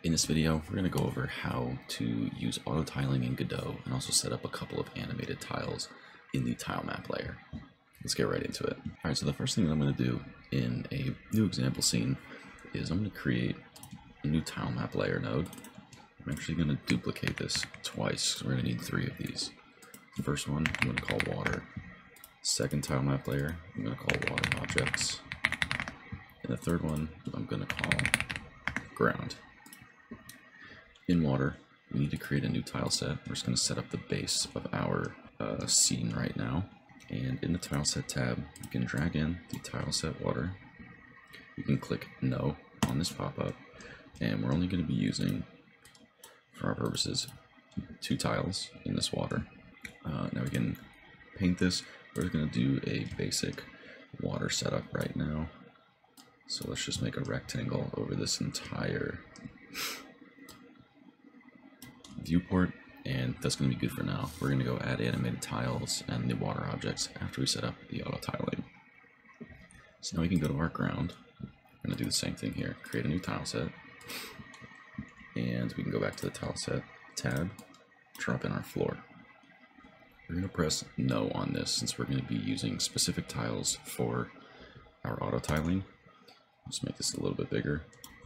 In this video, we're going to go over how to use auto tiling in Godot and also set up a couple of animated tiles in the tile map layer. Let's get right into it. Alright, so the first thing that I'm going to do in a new example scene is I'm going to create a new tile map layer node. I'm actually going to duplicate this twice, so we're going to need 3 of these. The first one I'm going to call water. Second tile map layer I'm going to call water objects. And the third one I'm going to call ground. In water, we need to create a new tile set. We're just going to set up the base of our scene right now. And in the tile set tab, you can drag in the tile set water. You can click no on this pop-up. And we're only going to be using, for our purposes, 2 tiles in this water. Now we can paint this. We're going to do a basic water setup right now. So let's just make a rectangle over this entire viewport, and that's going to be good for now. We're going to go add animated tiles and the water objects after we set up the auto tiling. So now we can go to our ground. We're going to do the same thing here. Create a new tile set, and we can go back to the tile set tab, drop in our floor. We're going to press no on this since we're going to be using specific tiles for our auto tiling. Let's make this a little bit bigger.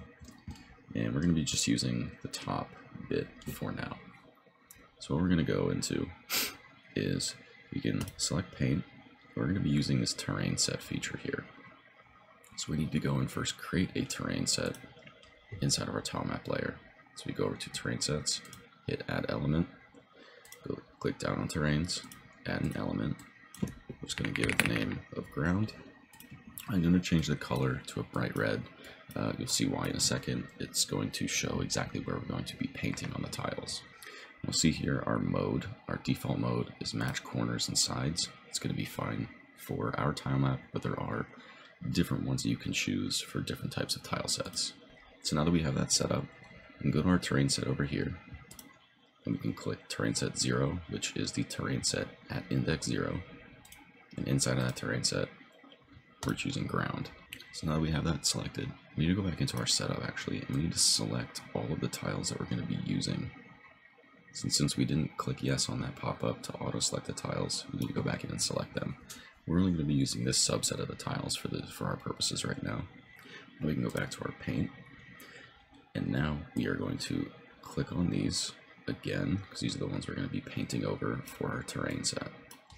And we're going to be just using the top bit for now. So what we're going to go into is we can select paint. We're going to be using this terrain set feature here. So we need to go and first create a terrain set inside of our tile map layer. So we go over to terrain sets, hit add element, go click down on terrains, add an element. We're just going to give it the name of ground. I'm going to change the color to a bright red. You'll see why in a second. It's going to show exactly where we're going to be painting on the tiles. You'll see here our mode, our default mode is match corners and sides. It's going to be fine for our tile map, but there are different ones that you can choose for different types of tile sets. So now that we have that set up, we can go to our terrain set over here, and we can click terrain set 0, which is the terrain set at index 0. And inside of that terrain set, we're choosing ground. So now that we have that selected, we need to go back into our setup actually, and we need to select all of the tiles that we're going to be using. Since we didn't click yes on that pop-up to auto-select the tiles, we need to go back in and select them. We're only going to be using this subset of the tiles for our purposes right now. And we can go back to our paint, and now we are going to click on these again, because these are the ones we're going to be painting over for our terrain set.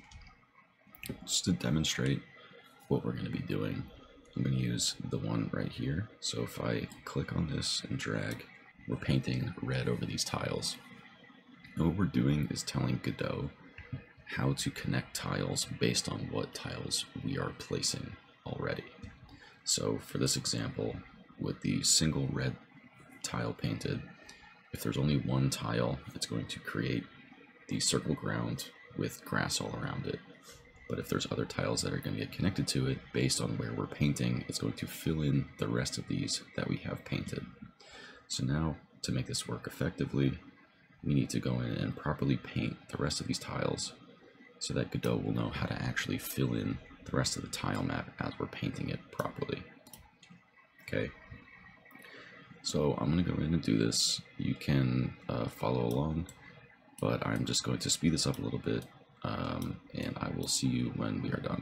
Just to demonstrate what we're going to be doing, I'm going to use the one right here. So if I click on this and drag, we're painting red over these tiles. And what we're doing is telling Godot how to connect tiles based on what tiles we are placing already. So for this example, with the single red tile painted, if there's only one tile, it's going to create the circle ground with grass all around it. But if there's other tiles that are going to get connected to it based on where we're painting, it's going to fill in the rest of these that we have painted. So now, to make this work effectively, we need to go in and properly paint the rest of these tiles so that Godot will know how to actually fill in the rest of the tile map as we're painting it properly. Okay, so I'm going to go in and do this. You can follow along, but I'm just going to speed this up a little bit. And I will see you when we are done.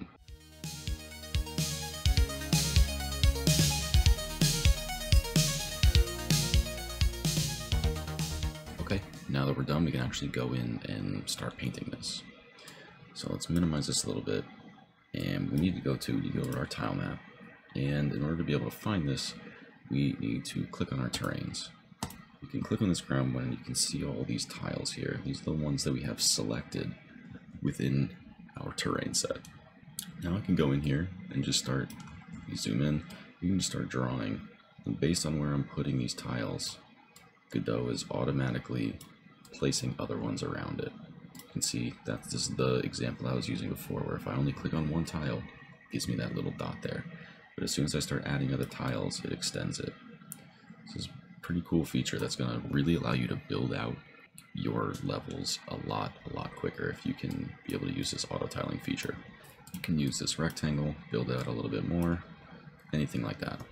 Okay, now that we're done, we can actually go in and start painting this. So let's minimize this a little bit, and we need to go to our tile map, and in order to be able to find this, we need to click on our terrains. You can click on this ground one, and you can see all these tiles here. These are the ones that we have selected within our terrain set. Now I can go in here and just start, zoom in, you can just start drawing, and based on where I'm putting these tiles, Godot is automatically placing other ones around it. You can see that's just the example I was using before, where if I only click on one tile, it gives me that little dot there. But as soon as I start adding other tiles, it extends it. This is a pretty cool feature that's going to really allow you to build out your levels a lot quicker if you can be able to use this auto tiling feature. You can use this rectangle, build out a little bit more, anything like that.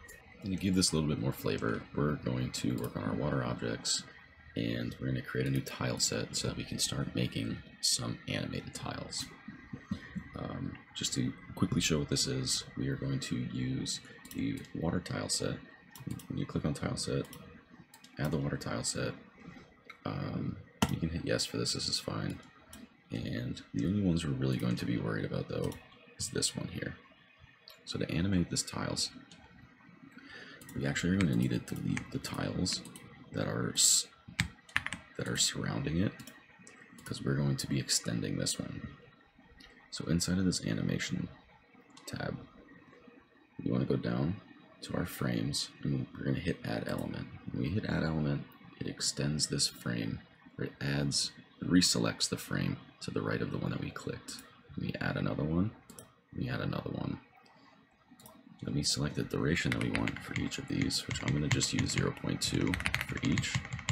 And to give this a little bit more flavor, we're going to work on our water objects, and we're going to create a new tile set so that we can start making some animated tiles. Just to quickly show what this is, we are going to use the water tile set. When you click on tile set, add the water tile set. You can hit yes for this is fine. And the only ones we're really going to be worried about though is this one here. So to animate this tiles, we actually are going to need to delete the tiles that are surrounding it, because we're going to be extending this one. So inside of this animation tab, we want to go down to our frames, and we're going to hit add element. When we hit add element, it extends this frame, or it reselects the frame to the right of the one that we clicked. We add another one, we add another one. Then we select the duration that we want for each of these, which I'm going to just use 0.2 for each.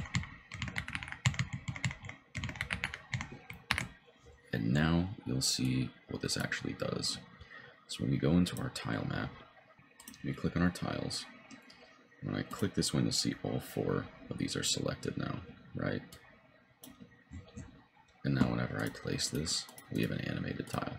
And now you'll see what this actually does. So when we go into our tile map, we click on our tiles. When I click this one, you'll see all 4 of these are selected now, right? And now whenever I place this, we have an animated tile.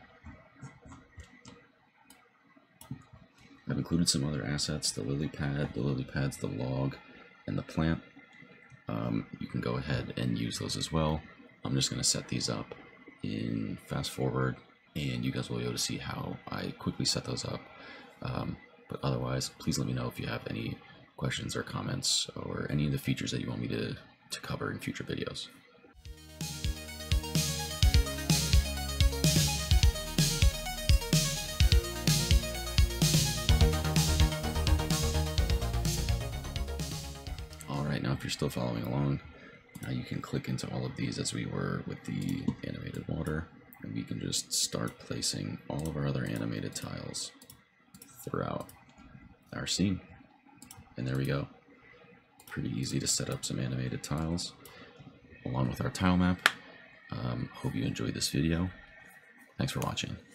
I've included some other assets, the lily pad. The lily pad's the log, and the plant. You can go ahead and use those as well. I'm just going to set these up in fast forward, and you guys will be able to see how I quickly set those up. But otherwise, please let me know if you have any questions or comments or any of the features that you want me to cover in future videos. Alright, now if you're still following along, now you can click into all of these as we were with the animated water, and we can just start placing all of our other animated tiles throughout our scene. And there we go. Pretty easy to set up some animated tiles along with our tile map. Hope you enjoyed this video. Thanks for watching.